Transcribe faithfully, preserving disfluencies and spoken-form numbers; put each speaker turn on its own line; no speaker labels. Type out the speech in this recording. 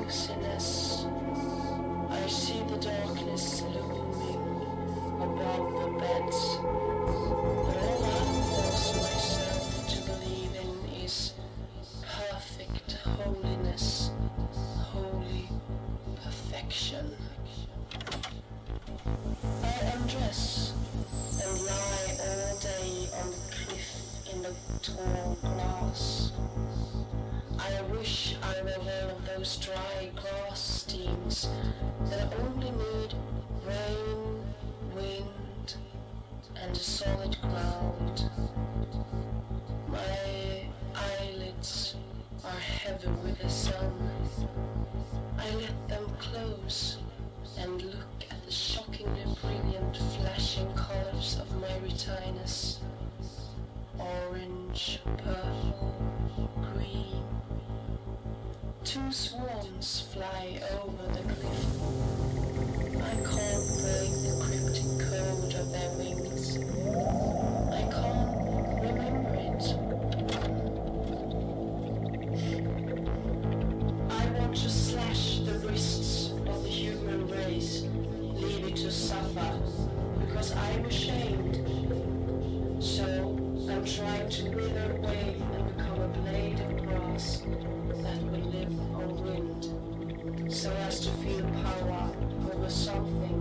coziness. I see the darkness looming above the beds, but all I force myself to believe in is perfect holiness, holy perfection. I undress and lie all day on the cliff in the tall grass. I wish I were one of those dry grass steams that only need rain, wind, and a solid ground. My eyelids are heavy with the sun. I let them close and look at the shockingly brilliant flashing colors of my retinas. Orange, purple, green. Two swans fly over the cliff. I can't break the cryptic code of their wings. I can't remember it. I want to slash the wrists of the human race, leave it to suffer, because I'm ashamed. So I'm trying to wither away and become a blade of grass that will live on wind, so as to feel power over something.